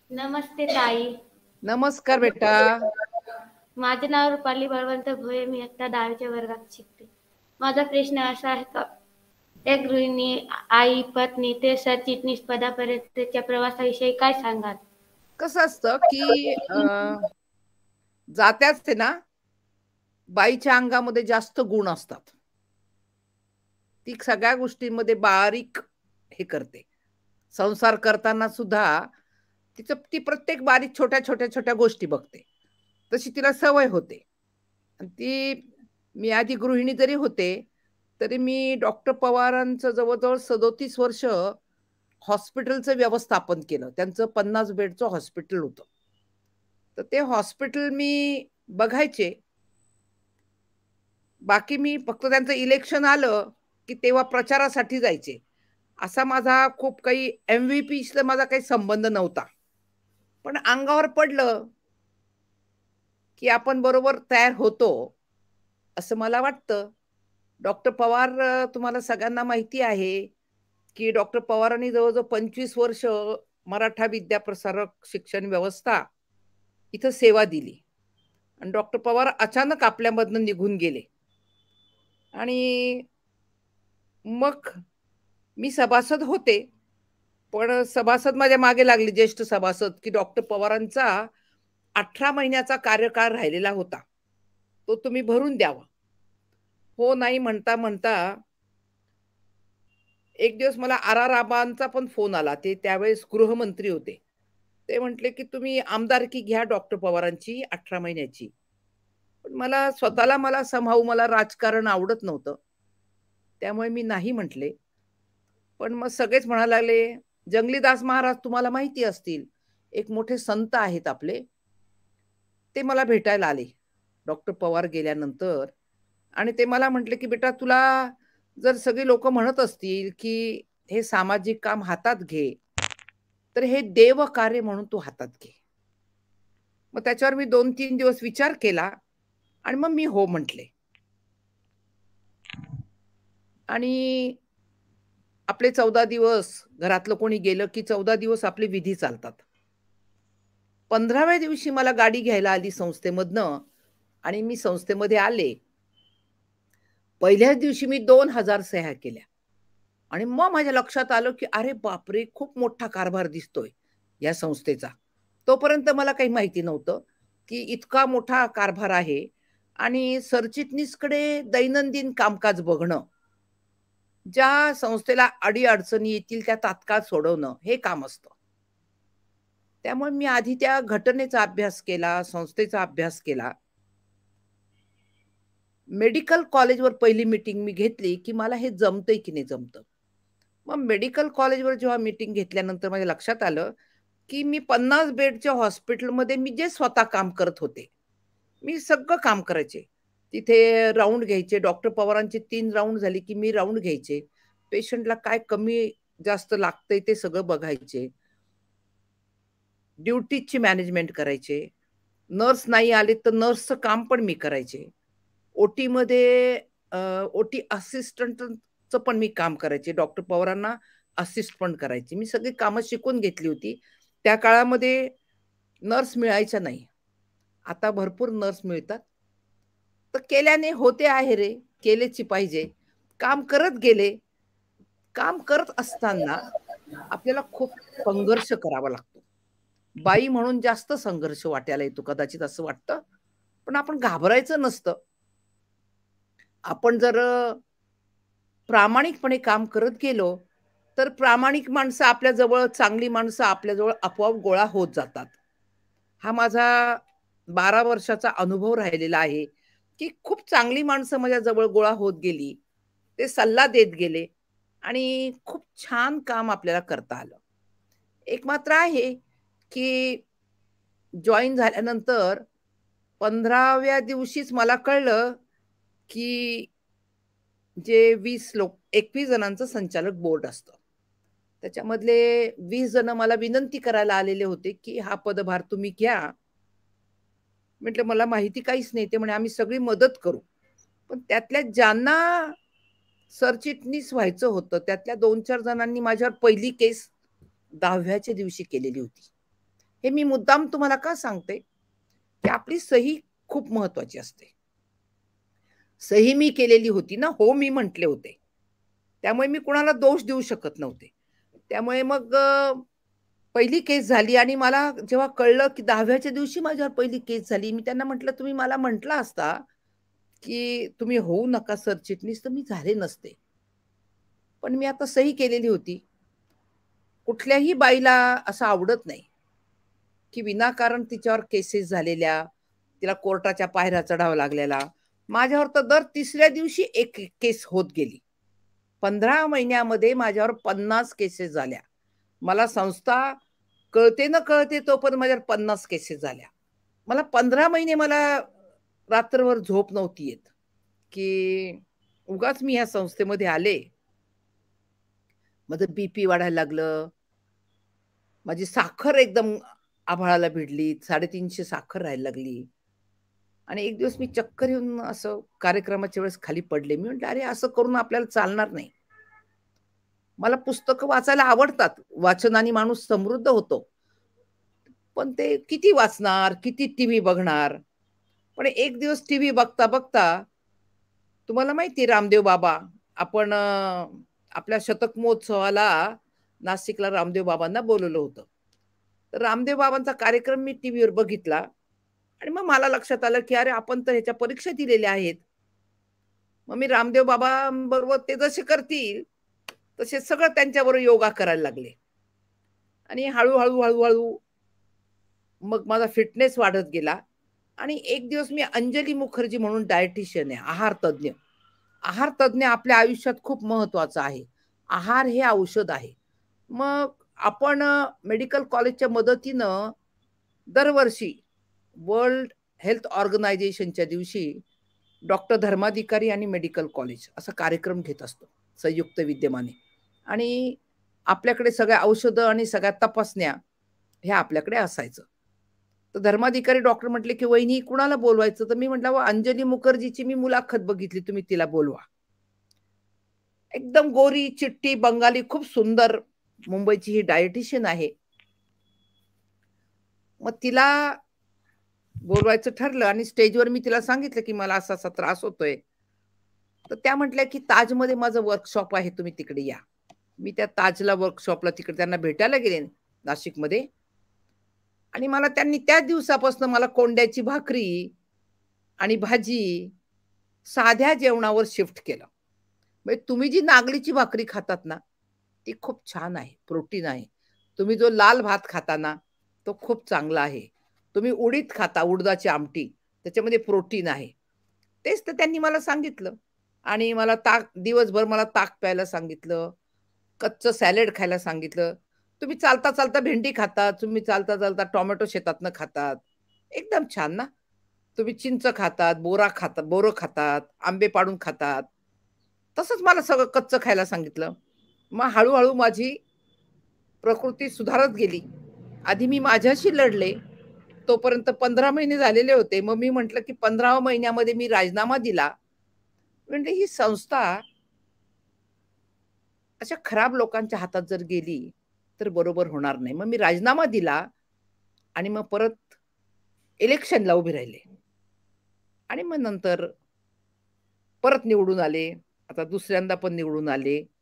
नमस्ते ताई. नमस्कार बेटा. माझे नाव रुपाली बळवंत भोये. मी आता 10वीच्या वर्गात शिकते. माझा प्रश्न असा आहे का एक गृहिणी, आई, पत्नी ते सरचिटणीस पदापर्यंतच्या प्रवासाविषयी काय सांगाल? कसं असतं की जात्याच ते ना बाईच्या अंगामध्ये जास्त गुण असतात. ती सगळ्या गोष्टींमध्ये बारीक हे करते. संसार करताना सुद्धा ती प्रत्येक बारीक छोट्या गोष्टी बघते. तशी तिला सवय होते. आणि मी आधी गृहिणी जरी होते, तरी मी डॉक्टर पवारांचं जवळ-जवळ 37 वर्ष हॉस्पिटलचं व्यवस्थापन केलं. त्यांचं 50 बेडचं हॉस्पिटल होतं. तर ते हॉस्पिटल मी बघायचे. बाकी मी फक्त त्यांचं इलेक्शन आलं, की तेव्हा प्रचारासाठी जायचे. असा माझा खूप काही एम-व्ही-पीशी माझा काही संबंध नव्हता. पण अंगावर पडलं, की आपण बरोबर तयार होतो, असं मला वाटतं. डॉक्टर पवार तुम्हाला सगळ्यांना माहिती आहे, की डॉक्टर पवारांनी जवळ-जवळ 25 वर्ष मराठा विद्याप्रसारक शिक्षण व्यवस्था इथं सेवा दिली. आणि डॉक्टर पवार अचानक आपल्यामधनं निघून गेले. आणि मग मी सभासद होते. पण सभासद माझ्या मागे लागले, ज्येष्ठ सभासद, की डॉक्टर पवारांचा 18 महिन्याचा कार्यकाळ राहिलेला होता. तो तुम्ही भरून द्यावा. हो, नाही म्हणता एक दिवस मला आर.आर. आबांचा पण फोन आला. ते त्यावेळेस गृहमंत्री होते. ते म्हटले, की "तुम्ही आमदारकी घ्या डॉक्टर पवारांची 18 महिन्याची." पण मला समहाऊ मला राजकारण आवडत नव्हतं. त्यामुळे मी नाही म्हटले. पण मग सगळेच म्हणायला लागले, जंगलीदास महाराज तुम्हाला माहिती असतील. एक मोठे संत आहेत आपले. ते मला भेटायला आले, डॉक्टर पवार गेल्यानंतर. आणि ते मला म्हटले, की "बेटा तुला जर सगळी लोकं म्हणत असतील, की हे सामाजिक काम हातात घे, तर हे देवकार्य म्हणून तू हातात घे." मग त्याच्यावर मी 2-3 दिवस विचार केला आणि मग मी हो म्हटले. आणि आपले 14 दिवस घरातलं कोणी गेलं, की 14 दिवस आपले विधी चालतात. 15व्या दिवशी मला गाडी घ्यायला आली संस्थेमधनं आणि मी संस्थेमध्ये आले. पहिल्याच दिवशी मी 2000 सह्या केल्या. आणि मग माझ्या लक्षात आलं, की अरे बापरे! खूप मोठा कारभार दिसतोय या संस्थेचा. तोपर्यंत मला काही माहिती नव्हतं, की इतका मोठा कारभार आहे आणि सरचिटणीसकडे दैनंदिन कामकाज बघणं, ज्या संस्थेला अडी-अडचणी येतील त्या तात्काळ सोडवणं, हे काम असतं. त्यामुळे मी आधी त्या घटनेचा अभ्यास केला, संस्थेचा अभ्यास केला. मेडिकल कॉलेजवर पहिली मीटिंग मी घेतली, की मला हे जमतंय की नाही जमतं. मग मेडिकल कॉलेजवर जेव्हा मीटिंग घेतल्यानंतर माझ्या लक्षात आलं, की मी 50 बेडच्या हॉस्पिटलमध्ये मी जे स्वतः काम करत होते. मी सगळं काम करायचे. तिथे राउंड घ्यायचे. डॉक्टर पवारांचे 3 राउंड झाले, की मी राउंड घ्यायचे. पेशंटला काय कमी जास्त लागतंय ते सगळं बघायचे. ड्युटीजची मॅनेजमेंट करायचे. नर्स नाही आले तर नर्सचं काम पण मी करायचे. ओटीमध्ये ओटी असिस्टंटचं पण मी काम करायचे. डॉक्टर पवारांना असिस्ट पण करायचे. मी सगळी कामं शिकून घेतली होती. त्या काळामध्ये नर्स मिळायच्या नाही. आता भरपूर नर्स मिळतात. तर केल्याने होते आहे रे, केलेची पाहिजे. काम करत गेले. काम करत असताना आपल्याला खूप संघर्ष करावा लागतो. बाई म्हणून जास्त संघर्ष वाट्याला येतो कदाचित असं वाटतं. पण आपण घाबरायचं नसतं. आपण जर प्रामाणिकपणे काम करत गेलो, तर प्रामाणिक माणसं आपल्याजवळ, चांगली माणसं आपल्याजवळ आपोआप गोळा होत जातात. हा माझा 12 वर्षाचा अनुभव राहिलेला आहे, की खूप चांगली माणसं माझ्या जवळ गोळा होत गेली. ते सल्ला देत गेले आणि खूप छान काम आपल्याला करता आलं. एक मात्र आहे, की जॉइन झाल्यानंतर 15व्या दिवशीच मला कळलं, की जे 21 जणांचं संचालक बोर्ड असतं. त्याच्यामधले 20 जण मला विनंती करायला आलेले होते, की हा पदभार तुम्ही घ्या. म्हटलं, "मला माहिती काहीच नाही." ते म्हणे, "आम्ही सगळी मदत करू." पण त्यातल्या ज्यांना सरचिटणीस व्हायचं होतं, त्यातल्या 2-4 जणांनी माझ्यावर पहिली केस 10व्याच्या दिवशी केलेली होती. हे मी मुद्दाम तुम्हाला का सांगते, की आपली सही खूप महत्वाची असते. सही मी केलेली होती ना, हो मी म्हटले होते. त्यामुळे मी कुणाला दोष देऊ शकत नव्हते. त्यामुळे मग पहिली केस झाली आणि मला जेव्हा कळलं, की 10व्याच्या दिवशी माझ्यावर पहिली केस झाली. मी त्यांना म्हटलं, "तुम्ही मला म्हटला असता, की तुम्ही होऊ नका सरचिटणीस, तर मी झाले नसते." पण मी आता सही केलेली होती. कुठल्याही बाईला असं आवडत नाही, की विनाकारण तिच्यावर केसेस झालेल्या, तिला कोर्टाच्या पायऱ्या चढावा लागलेला. माझ्यावर तर दर तिसऱ्या दिवशी एक केस होत गेली. 15 महिन्यामध्ये माझ्यावर 50 केसेस झाल्या. मला संस्था कळते न कळते तोपर्यंत माझ्यावर 50 केसेस झाल्या. मला 15 महिने मला रात्रभर झोप नव्हती येत, की उगाच मी ह्या संस्थेमध्ये आले. माझं बीपी वाढायला लागलं. माझी साखर एकदम आभाळाला भिडली. 350 साखर राहायला लागली. आणि एक दिवस मी चक्कर येऊन असं कार्यक्रमाच्या वेळेस खाली पडले. मी म्हटलं, "अरे असं करून आपल्याला चालणार नाही." मला पुस्तकं वाचायला आवडतात. वाचनाने माणूस समृद्ध होतो. पण ते किती वाचणार, किती टीव्ही बघणार. पण एक दिवस टीव्ही बघता-बघता तुम्हाला माहिती आहे रामदेव बाबा, आपण आपल्या शतक महोत्सवाला नाशिकला रामदेव बाबांना बोलावलं होतं. तर रामदेव बाबांचा कार्यक्रम मी टीव्हीवर बघितला आणि मग मला लक्षात आलं, की अरे आपण तर ह्याच्या परीक्षा दिलेल्या आहेत. मग मी रामदेव बाबांबरोबर ते जसे करतील, तसे सगळं त्यांच्याबरोबर योगा करायला लागले. आणि हळू-हळू मग माझा फिटनेस वाढत गेला आणि एक दिवस मी अंजली मुखर्जी म्हणून डायटिशियन आहे, आहार तज्ञ. आहार तज्ञ आपल्या आयुष्यात खूप महत्वाचा आहे. आहार हे औषध आहे. मग आपण मेडिकल कॉलेजच्या मदतीनं दरवर्षी वर्ल्ड हेल्थ ऑर्गनायझेशनच्या दिवशी डॉक्टर धर्माधिकारी आणि मेडिकल कॉलेज असा कार्यक्रम घेत असतो संयुक्त विद्यमाने. आणि आपल्याकडे सगळ्या औषधं आणि सगळ्या तपासण्या ह्या आपल्याकडे असायचं. तर धर्माधिकारी डॉक्टर म्हटले, की "वहिनी कुणाला बोलवायचं?" तर मी म्हटलं, "अहो अंजली मुखर्जीची मी मुलाखत बघितली, तुम्ही तिला बोलवा." एकदम गोरी, चिट्टी, बंगाली, खूप सुंदर मुंबईची ही डायटिशियन आहे. मग तिला बोलवायचं ठरलं आणि स्टेजवर मी तिला सांगितलं, की मला असा-असा त्रास होतोय. तर त्या म्हटल्या, की ताजमध्ये माझं वर्कशॉप आहे, तुम्ही तिकडे या. मी त्या ताजला वर्कशॉपला तिकडे त्यांना भेटायला गेले नाशिकमध्ये आणि मला त्यांनी त्याच दिवसापासून मला कोंड्याची भाकरी आणि भाजी, साध्या जेवणावर शिफ्ट केलं. म्हणजे तुम्ही जी नागलीची भाकरी खातात ना, ती खूप छान आहे, प्रोटीन आहे. तुम्ही जो लाल भात खाता ना, तो खूप चांगला आहे. तुम्ही उडीद खाता, उडदाची आमटी, त्याच्यामध्ये प्रोटीन आहे. तेच तर त्यांनी मला सांगितलं आणि मला दिवसभर मला ताक प्यायला सांगितलं. कच्चं सॅलड खायला सांगितलं. तुम्ही चालता-चालता भेंडी खाता, तुम्ही चालता-चालता टोमॅटो शेतातनं खातात. एकदम छान ना. तुम्ही चिंच खातात, बोरं खातात, आंबे पाडून खातात. तसंच मला सगळं कच्चं खायला सांगितलं. मग हळू माझी प्रकृती सुधारत गेली. आधी मी माझ्याशी लढले. तोपर्यंत 15 महिने झालेले होते. मग मी म्हटलं, की 15व्या महिन्यामध्ये मी राजीनामा दिला. म्हणजे ही संस्था अशा खराब लोकांच्या हातात जर गेली, तर बरोबर होणार नाही. मग मी राजीनामा दिला आणि मग परत इलेक्शनला उभे राहिले. आणि मग नंतर परत निवडून आले. आता दुसऱ्यांदा पण निवडून आले.